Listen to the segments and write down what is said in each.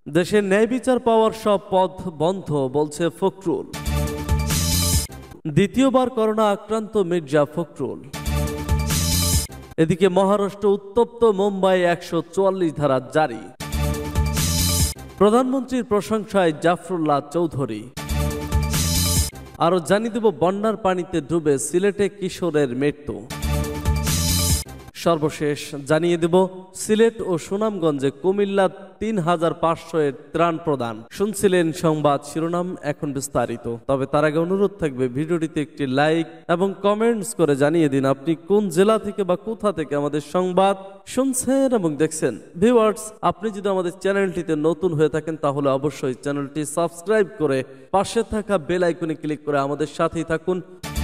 দেশে ন্যায় বিচার পাওয়ার সব পথ বন্ধ বলছে ফখরুল। দ্বিতীয়বার করোনা আক্রান্ত মির্জা ফখরুল। এদিকে মহারাষ্ট্র উত্তপ্ত, মুম্বাই 144 ধারা জারি। প্রধানমন্ত্রীর প্রশংসায় জাফরুল্লাহ চৌধুরী। আরো জানিয়ে দেব বন্যার পানিতে ডুবে সিলেটে কিশোরের মৃত্যু। সর্বশেষ জানিয়ে দেব সিলেট ও সুনামগঞ্জে কুমিল্লা 3500 এর ত্রাণ প্রদান। শুনছিলেন সংবাদ শিরোনাম, এখন বিস্তারিত। তবে তার আগে অনুরোধ থাকবে ভিডিওটিতে একটি লাইক এবং কমেন্টস করে জানিয়ে দিন আপনি কোন জেলা থেকে বা কোথা থেকে আমাদের সংবাদ শুনছেন এবং দেখছেন। ভিউয়ার্স, আপনি যদি আমাদের চ্যানেলটিতে নতুন হয়ে থাকেন তাহলে অবশ্যই চ্যানেলটি সাবস্ক্রাইব করে পাশে থাকা বেল আইকনে ক্লিক করে আমাদের সাথেই থাকুন।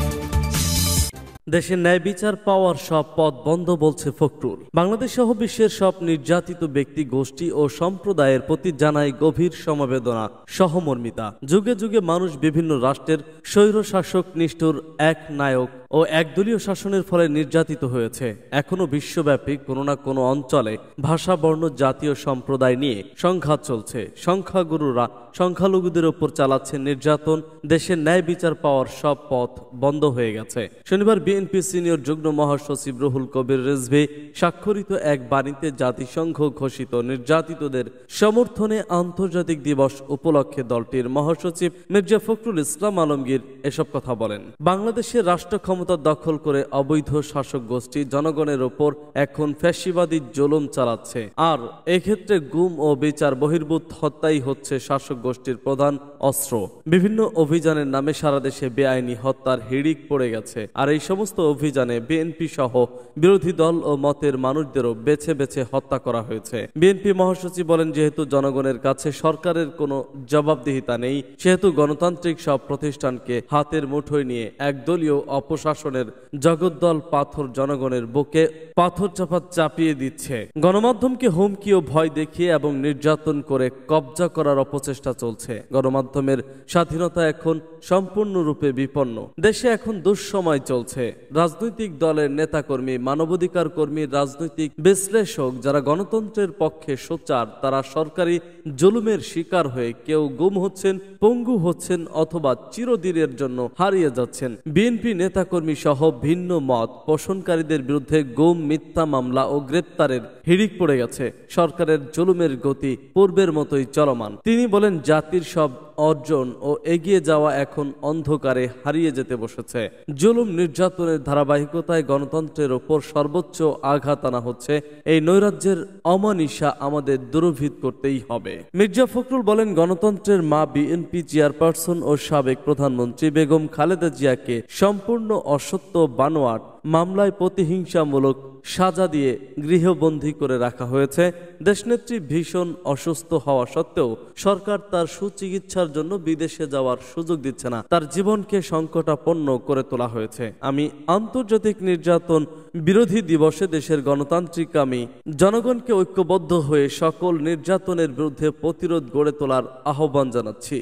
দেশে ন্যায় বিচার পাওয়ার সব পথ বন্ধ বলছে ফখরুল। বাংলাদেশ সহ বিশ্বের সব নির্যাতিত ব্যক্তি, গোষ্ঠী ও সম্প্রদায়ের প্রতি জানায় গভীর সমবেদনা, সহমর্মিতা। যুগে যুগে মানুষ বিভিন্ন রাষ্ট্রের স্বৈরশাসক, নিষ্ঠুর এক নায়ক ও একদলীয় শাসনের ফলে নির্যাতিত হয়েছে। এখনো বিশ্বব্যাপী কোনো না কোনো অঞ্চলে ভাষা, বর্ণ, জাতীয় সম্প্রদায় নিয়ে সংঘাত চলছে। সংখ্যাগুরুরা সংখ্যালঘুদের ওপর চালাচ্ছে নির্যাতন। দেশের ন্যায় বিচার পাওয়ার সব পথ বন্ধ হয়ে গেছে। শনিবার বিএনপি সিনিয়র যুগ্ম মহাসচিব রুহুল কবির রিজভী স্বাক্ষরিত এক বাণীতে জাতিসংঘ ঘোষিত নির্যাতিতদের সমর্থনে আন্তর্জাতিক দিবস উপলক্ষে দলটির মহাসচিব মির্জা ফখরুল ইসলাম আলমগীর এসব কথা বলেন। বাংলাদেশের রাষ্ট্র ক্ষমতা দখল করে অবৈধ শাসক গোষ্ঠী জনগণের ওপর এখন ফ্যাসিবাদী জুলুম চালাচ্ছে, আর এক্ষেত্রে গুম ও বিচার বহির্ভূত হত্যাই হচ্ছে শাসক গোষ্ঠীর প্রধান অস্ত্র। বিভিন্ন অভিযানের নামে সারা দেশে বেআইনি হত্যার হিড়িক পড়ে গেছে, আর এই সমস্ত অভিযানে বিএনপি সহ বিরোধী দল ও মতের মানুষদেরও বেছে বেছে হত্যা করা হয়েছে। বিএনপি মহাসচিব বলেন, যেহেতু জনগণের কাছে সরকারের কোনো জবাবদিহিতা নেই, সেহেতু গণতান্ত্রিক সব প্রতিষ্ঠানকে হাতের মুঠোয় নিয়ে একদলীয় অপশাসনের জগদ্দল পাথর জনগণের বুকে পাথর চাপিয়ে দিচ্ছে। গণমাধ্যমকে হুমকি ও ভয় দেখিয়ে এবং নির্যাতন করে কবজা করার অপচেষ্টা চলছে। গণমাধ্যমের স্বাধীনতা এখন সম্পূর্ণরূপে বিপন্ন। দেশে এখন দুঃসময় চলছে। রাজনৈতিক দলের নেতাকর্মী, মানবাধিকার কর্মী, রাজনৈতিক বিশ্লেষক যারা গণতন্ত্রের পক্ষে সোচ্চার, তারা সরকারি জুলুমের শিকার হয়ে কেউ গুম হচ্ছেন, পঙ্গু হচ্ছেন অথবা চিরদিনের জন্য হারিয়ে যাচ্ছেন। বিএনপি নেতাকর্মী সহ ভিন্ন মত পোষণকারীদের বিরুদ্ধে গুম, মিথ্যা মামলা ও গ্রেপ্তারের হিড়িক পড়ে গেছে। সরকারের জুলুমের গতি পূর্বের মতোই চলমান। তিনি বলেন, জাতির সব অর্জন ও এগিয়ে যাওয়া এখন অন্ধকারে হারিয়ে যেতে বসেছে। জুলুম নির্যাতনের ধারাবাহিকতায় গণতন্ত্রের ওপর সর্বোচ্চ আঘাত আনা হচ্ছে। এই নৈরাজ্যের অমানিসা আমাদের দূরভীত করতেই হবে। মির্জা ফখরুল বলেন, গণতন্ত্রের মা বিএনপি চেয়ারপারসন ও সাবেক প্রধানমন্ত্রী বেগম খালেদা জিয়াকে সম্পূর্ণ অসত্য বানোয়াট মামলায় প্রতিহিংসামূলক সাজা দিয়ে গৃহবন্দী করে রাখা হয়েছে। দেশনেত্রী ভীষণ অসুস্থ হওয়া সত্ত্বেও সরকার তার সুচিকিৎসার জন্য বিদেশে যাওয়ার সুযোগ দিচ্ছে না। তার জীবনকে সংকটাপন্ন করে তোলা হয়েছে। আমি আন্তর্জাতিক নির্যাতন বিরোধী দিবসে দেশের গণতান্ত্রিকামী জনগণকে ঐক্যবদ্ধ হয়ে সকল নির্যাতনের বিরুদ্ধে প্রতিরোধ গড়ে তোলার আহ্বান জানাচ্ছি।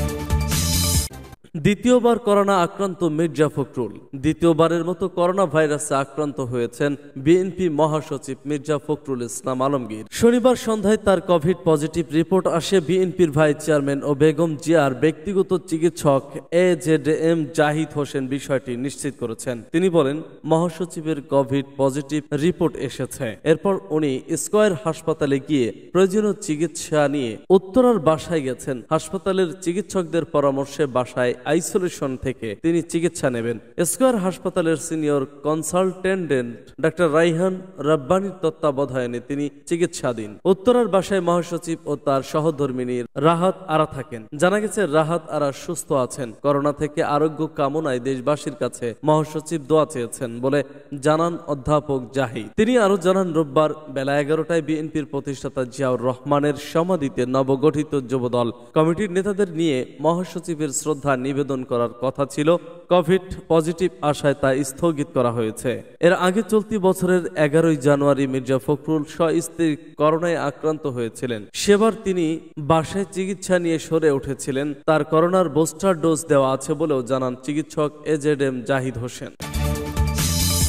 দ্বিতীয়বার করোনা আক্রান্ত মির্জা ফখরুল। দ্বিতীয়বারের মতো করোনা ভাইরাসে আক্রান্ত হয়েছেন বিএনপি মহাসচিব মির্জা ফখরুল ইসলাম আলমগীর। শনিবার সন্ধ্যায় তার কোভিড পজিটিভ রিপোর্ট আসে। বিএনপির ভাইস চেয়ারম্যান ও বেগম জিয়ার ব্যক্তিগত চিকিৎসক AJM জাহিদ হোসেন বিষয়টি নিশ্চিত করেছেন। তিনি বলেন, মহাসচিবের কোভিড পজিটিভ রিপোর্ট এসেছে। এরপর উনি স্কয়ার হাসপাতালে গিয়ে প্রয়োজনীয় চিকিৎসা নিয়ে উত্তরার বাসায় গেছেন। হাসপাতালের চিকিৎসকদের পরামর্শে বাসায় আইসোলেশন থেকে তিনি চিকিৎসা নেবেন। স্কয়ার হাসপাতালের সিনিয়র কনসালটেন্ট ডাক্তার রাইহান রাব্বানির তত্ত্বাবধানে তিনি চিকিৎসাধীন। উত্তরার বাসায় মহাসচিব ও তার সহধর্মিনী রাহাত আরা থাকেন। জানা গেছে, রাহাত আরা সুস্থ আছেন। করোনা থেকে আরোগ্য কামনায় দেশবাসীর কাছে মহাসচিব দোয়া চেয়েছেন বলে জানান অধ্যাপক জাহিদ। তিনি আরো জানান, রোববার বেলা 11টায় বিএনপির প্রতিষ্ঠাতা জিয়াউর রহমানের সমাধিতে নবগঠিত যুবদল কমিটির নেতাদের নিয়ে মহাসচিবের শ্রদ্ধা নিবেদন করার কথা ছিল। কোভিড পজিটিভ আসায় তা স্থগিত করা হয়েছে। এর আগে চলতি বছরের 11ই জানুয়ারি মির্জা ফখরুল স্ত্রী করোনায় আক্রান্ত হয়েছিলেন। সেবার তিনি বাসায় চিকিৎসা নিয়ে সরে উঠেছিলেন। তার করোনার বুস্টার ডোজ দেওয়া আছে বলেও জানান চিকিৎসক AJM জাহিদ হোসেন।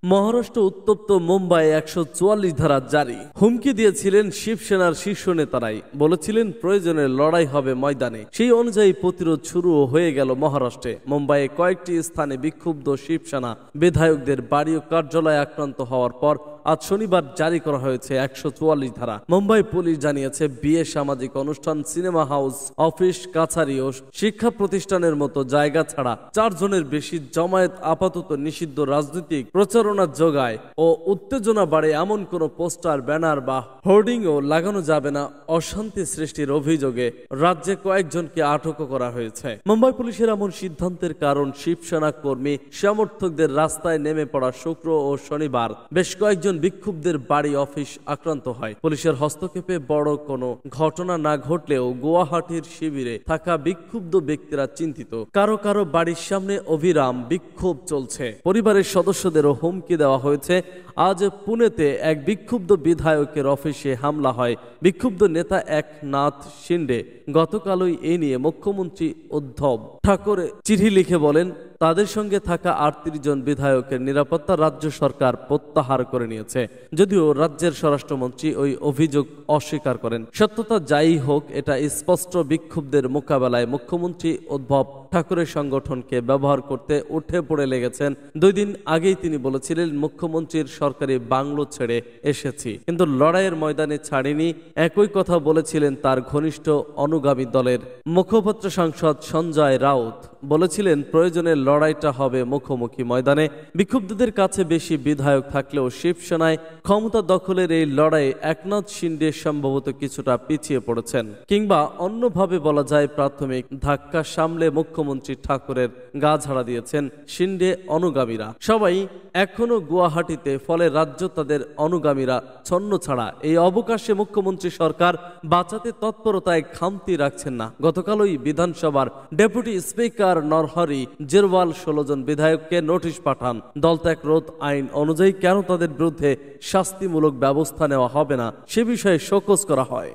মহারাষ্ট্র উত্তপ্ত, মুম্বাই 144 ধারা জারি। হুমকি দিয়েছিলেন শিবসেনার শীর্ষ নেতারাই, বলেছিলেন প্রয়োজনে লড়াই হবে ময়দানে। সেই অনুযায়ী প্রতিরোধ শুরু হয়ে গেল মহারাষ্ট্রে। মুম্বাইয়ে কয়েকটি স্থানে বিক্ষুব্ধ শিবসেনা বিধায়কদের বাড়ি ও কার্যালয় আক্রান্ত হওয়ার পর আজ শনিবার জারি করা হয়েছে 144 ধারা। মুম্বাই পুলিশ জানিয়েছে, বিয়ে, সামাজিক অনুষ্ঠান, সিনেমা হাউস, অফিস, কাছারি ও শিক্ষা প্রতিষ্ঠানের মতো জায়গা ছাড়া 4 জনের বেশি জমায়েত আপাতত নিষিদ্ধ। রাজনৈতিক প্রচারণা যোগায় ও উত্তেজনা বাড়ে এমন কোনো পোস্টার, ব্যানার বা হোর্ডিংও লাগানো যাবে না। অশান্তি সৃষ্টির অভিযোগে রাজ্যে কয়েকজনকে আটকও করা হয়েছে। মুম্বাই পুলিশের এমন সিদ্ধান্তের কারণ শিবসেনা কর্মী সমর্থকদের রাস্তায় নেমে পড়া শুক্র ও শনিবার বেশ কয়েকজন বিক্ষুব্ধদের বাড়ি, অফিস আক্রান্ত হয়। পুলিশের হস্তক্ষেপে বড় কোনো ঘটনা না ঘটলেও গুয়াহাটির শিবিরে থাকা বিক্ষুব্ধ ব্যক্তিরা চিন্তিত। কারো কারো বাড়ির সামনে অবিরাম বিক্ষোভ চলছে। পরিবারের সদস্যদেরও হুমকি দেওয়া হয়েছে। আজ পুনেতে এক বিক্ষুব্ধ বিধায়কের অফিসে হামলা হয়। বিক্ষুব্ধ নেতা একনাথ শিন্ডে গতকালই এ নিয়ে মুখ্যমন্ত্রী উদ্ধব ঠাকরে চিঠি লিখে বলেন, তাদের সঙ্গে থাকা 38 জন বিধায়কের নিরাপত্তা রাজ্য সরকার প্রত্যাহার করে নিয়েছে। যদিও রাজ্যের স্বরাষ্ট্রমন্ত্রী ওই অভিযোগ অস্বীকার করেন। সত্যতা যাই হোক, এটা স্পষ্ট বিক্ষুব্ধদের মোকাবেলায় মুখ্যমন্ত্রী উদ্ধব ঠাকরে সংগঠনকে ব্যবহার করতে উঠে পড়ে লেগেছেন। 2 দিন আগেই তিনি বলেছিলেন, মুখ্যমন্ত্রীর সরকারি বাংলো ছেড়ে এসেছি, কিন্তু লড়াইয়ের ময়দানে ছাড়িনি। একই কথা বলেছিলেন তার ঘনিষ্ঠ অনুগামী দলের মুখপাত্র সাংসদ সঞ্জয় রাউত। বলেছিলেন, প্রয়োজনে লড়াইটা হবে মুখোমুখি ময়দানে। বিক্ষুব্ধদের কাছে বেশি বিধায়ক থাকলেও শিবসেনায় ক্ষমতা দখলের এই লড়াই একনাথ শিন্ডে সম্ভবত কিছুটা পিছিয়ে পড়েছেন, কিংবা অন্যভাবে বলা যায় প্রাথমিক ধাক্কা সামলে মুখ্যমন্ত্রী ঠাকুরের গা ঝাড়া দিয়েছেন শিন্ডে অনুগামীরা। সবাই এখনো গুয়াহাটিতে, ফলে রাজ্য তাদের অনুগামীরা ছন্ন ছাড়া। এই অবকাশে মুখ্যমন্ত্রী সরকার বাঁচাতে তৎপরতায় খামতি রাখছেন না। গতকালই বিধানসভার ডেপুটি স্পিকার নরহরি জেরওয়াল 16 জন বিধায়ককে নোটিশ পাঠান। দলত্যাগ রোধ আইন অনুযায়ী কেন তাদের বিরুদ্ধে শাস্তিমূলক ব্যবস্থা নেওয়া হবে না সে বিষয়ে শোকজ করা হয়।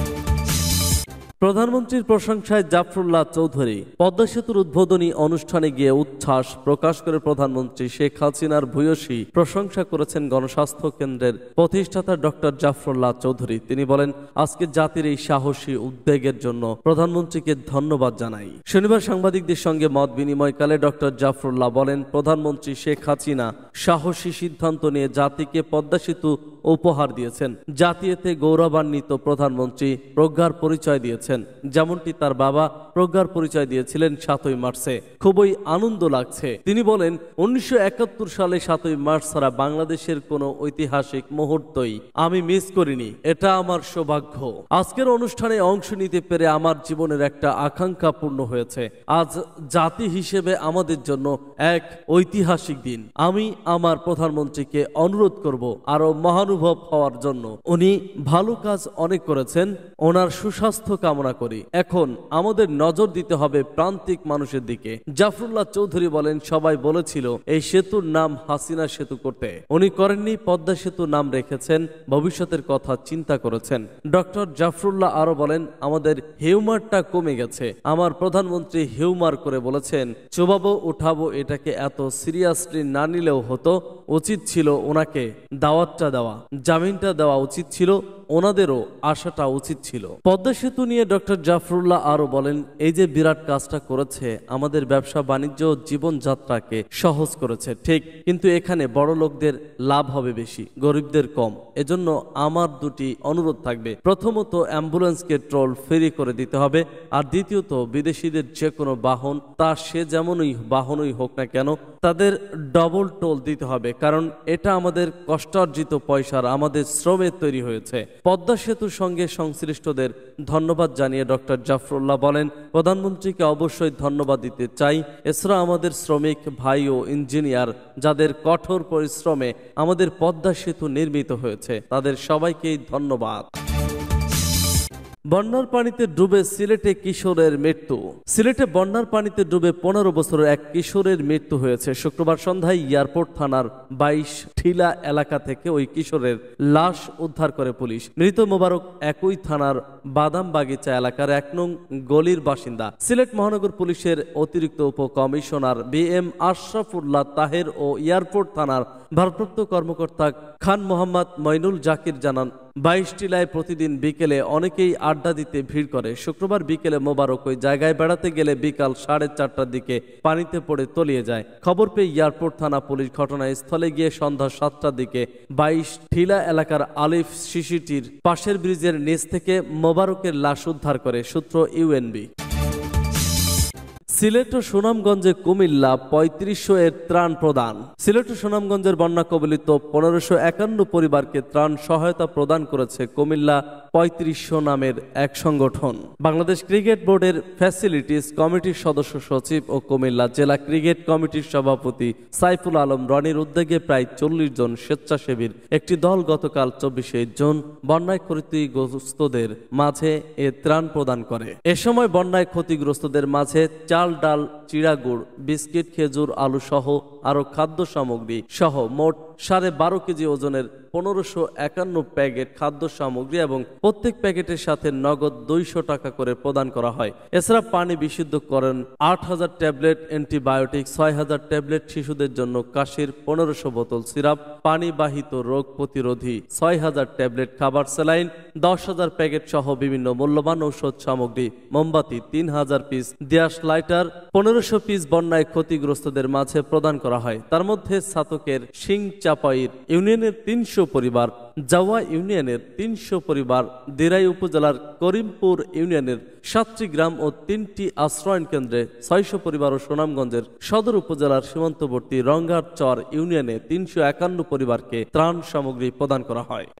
প্রধানমন্ত্রীর প্রশংসায় জাফরুল্লাহ চৌধুরী। পদ্মা সেতুর উদ্বোধনী অনুষ্ঠানে গিয়ে উচ্ছ্বাস প্রকাশ করে প্রধানমন্ত্রী শেখ হাসিনার ভূয়সী প্রশংসা করেছেন গণস্বাস্থ্য কেন্দ্রের প্রতিষ্ঠাতা ডক্টর জাফরুল্লাহ চৌধুরী। তিনি বলেন, আজকে জাতির এই সাহসী উদ্বেগের জন্য প্রধানমন্ত্রীকে ধন্যবাদ জানাই। শনিবার সাংবাদিকদের সঙ্গে মত বিনিময়কালে ডক্টর জাফরুল্লাহ বলেন, প্রধানমন্ত্রী শেখ হাসিনা সাহসী সিদ্ধান্ত নিয়ে জাতিকে পদ্মা সেতু উপহার দিয়েছেন। জাতি এতে গৌরবান্বিত। প্রধানমন্ত্রী প্রজ্ঞার পরিচয় দিয়েছেন, যেমনটি তার বাবা প্রজ্ঞার পরিচয় দিয়েছিলেন 7ই মার্চে। খুবই আনন্দ লাগছে। তিনি বলেন, 1971 সালে 7ই মার্চ ছাড়া বাংলাদেশের কোনো ঐতিহাসিক মুহূর্তই আমি মিস করিনি। এটা আমার সৌভাগ্য। আজকের অনুষ্ঠানে অংশ নিতে পেরে আমার জীবনের একটা আকাঙ্ক্ষা পূর্ণ হয়েছে। আজ জাতি হিসেবে আমাদের জন্য এক ঐতিহাসিক দিন। আমি আমার প্রধানমন্ত্রীকে অনুরোধ করব আরো মহানুভব হওয়ার জন্য। উনি ভালো কাজ অনেক করেছেন, ওনার সুস্বাস্থ্য কামনা করি। এখন আমাদের নজর দিতে হবে প্রান্তিক মানুষের দিকে। জাফরুল্লাহ চৌধুরী বলেন, সবাই বলেছিল এই সেতুর নাম হাসিনা সেতু করতে, উনি করেননি, পদ্মা সেতু নাম রেখেছেন, ভবিষ্যতের কথা চিন্তা করেছেন। ডক্টর জাফরুল্লাহ আরো বলেন, আমাদের হিউমারটা কমে গেছে। আমার প্রধানমন্ত্রী হিউমার করে বলেছেন, চোবাবো উঠাবো, এটাকে এত সিরিয়াসলি না নিলেও হতো। উচিত ছিল ওনাকে দাওয়াতটা দেওয়া, জামিনটা দেওয়া উচিত ছিল, ওনাদেরও আসাটা উচিত ছিল। পদ্মা সেতু নিয়ে ডক্টর জাফরুল্লাহ আরো বলেন, এই যে বিরাট কাজটা করেছে, আমাদের ব্যবসা বাণিজ্য জীবনযাত্রাকে সহজ করেছে ঠিক, কিন্তু এখানে বড় লোকদের লাভ হবে বেশি, গরিবদের কম। এজন্য আমার 2টি অনুরোধ থাকবে। প্রথমত, অ্যাম্বুলেন্সকে টোল ফ্রি করে দিতে হবে। আর দ্বিতীয়ত, বিদেশিদের যে কোনো বাহন, তা সে যেমনই বাহনই হোক না কেন, তাদের ডবল টোল দিতে হবে, কারণ এটা আমাদের কষ্টার্জিত পয়সার, আমাদের শ্রমের তৈরি হয়েছে। পদ্মা সেতুর সঙ্গে সংশ্লিষ্টদের ধন্যবাদ জানিয়ে ডক্টর জাফরুল্লাহ বলেন, প্রধানমন্ত্রীকে অবশ্যই ধন্যবাদ দিতে চাই। এছাড়া আমাদের শ্রমিক ভাই ও ইঞ্জিনিয়ার, যাদের কঠোর পরিশ্রমে আমাদের পদ্মা সেতু নির্মিত হয়েছে, তাদের সবাইকেই ধন্যবাদ। বন্যার পানিতে ডুবে সিলেটে কিশোরের মৃত্যু। সিলেটে বন্যার পানিতে ডুবে 15 বছরের এক কিশোরের মৃত্যু হয়েছে। শুক্রবার সন্ধ্যায় এয়ারপোর্ট থানার 22 ঠিলা এলাকা থেকে ওই কিশোরের লাশ উদ্ধার করে পুলিশ। মৃত মোবারক একই থানার বাদাম বাগিচা এলাকার 1 নং গলির বাসিন্দা। সিলেট মহানগর পুলিশের অতিরিক্ত উপকমিশনার BM আশরাফুল্লাহ তাহের ও এয়ারপোর্ট থানার ভারপ্রাপ্ত কর্মকর্তা খান মোহাম্মদ মইনুল জাকির জানান, 22 টিলায় প্রতিদিন বিকেলে অনেকেই আড্ডা দিতে ভিড় করে। শুক্রবার বিকেলে মোবারক ওই জায়গায় বেড়াতে গেলে বিকাল 4:30টার দিকে পানিতে পড়ে তলিয়ে যায়। খবর পেয়ে এয়ারপোর্ট থানা পুলিশ ঘটনাস্থলে গিয়ে সন্ধ্যা 7টার দিকে 22 ঠিলা এলাকার আলিফ শিশিটির পাশের ব্রিজের নিচ থেকে মোবারকের লাশ উদ্ধার করে। সূত্র UNB। সিলেট ও সুনামগঞ্জে কুমিল্লা 3500 এর ত্রাণ প্রদান। সিলেট ও সুনামগঞ্জের বন্যা কবলিত 1551 পরিবারকে ত্রাণ সহায়তা প্রদান করেছে কুমিল্লা 3500 নামের এক সংগঠন। বাংলাদেশ ক্রিকেট বোর্ডের ফ্যাসিলিটিস কমিটির সদস্য সচিব ও কুমিল্লা জেলা ক্রিকেট কমিটির সভাপতি সাইফুল আলম রনির উদ্যোগে প্রায় 40 জন স্বেচ্ছাসেবীর একটি দল গতকাল 24শে জুন বন্যায় ক্ষতিগ্রস্তদের মাঝে এ ত্রাণ প্রদান করে। এ সময় বন্যায় ক্ষতিগ্রস্তদের মাঝে চাল, ডাল, চিড়াগুড়, বিস্কিট, খেজুর, আলু সহ আরো খাদ্য সামগ্রী সহ মোট 12.5 কেজি ওজনের 1551 প্যাকেট খাদ্য সামগ্রী এবং প্রত্যেক প্যাকেটের সাথে নগদ 200 টাকা করে প্রদান করা হয়। এছাড়া পানি বিশুদ্ধ করেন 8000 ট্যাবলেট অ্যান্টিবায়োটিক, 6000 ট্যাবলেট শিশুদের জন্য কাশির, 1500 বোতল সিরাপ, পানিবাহিত রোগ প্রতিরোধী 6000 ট্যাবলেট, খাবার স্যালাইন 10,000 প্যাকেট সহ বিভিন্ন মূল্যবান ঔষধ সামগ্রী, মোমবাতি 3000 পিস, গ্যাস লাইটার 1500 পিস বন্যায় ক্ষতিগ্রস্তদের মাঝে প্রদান করা হয়। তার মধ্যে ছাতকের সিং চাপাইর ইউনিয়নের 300 পরিবার, জাওয়া ইউনিয়নের 300 পরিবার, দিরাই উপজেলার করিমপুর ইউনিয়নের 7টি গ্রাম ও 3টি আশ্রয়ন কেন্দ্রে 600 পরিবার ও সুনামগঞ্জের সদর উপজেলার সীমান্তবর্তী রঙ্গার চর ইউনিয়নে 351 পরিবারকে ত্রাণ সামগ্রী প্রদান করা হয়।